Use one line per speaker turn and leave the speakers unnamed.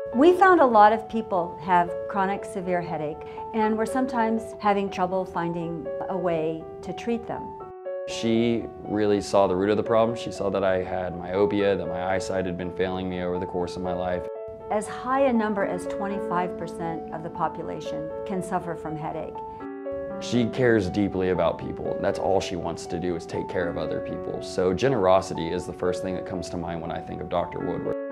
We found a lot of people have chronic severe headache, and we're sometimes having trouble finding a way to treat them.
She really saw the root of the problem. She saw that I had myopia, that my eyesight had been failing me over the course of my life.
As high a number as 25% of the population can suffer from headache.
She cares deeply about people. That's all she wants to do, is take care of other people. So generosity is the first thing that comes to mind when I think of Dr. Woodward.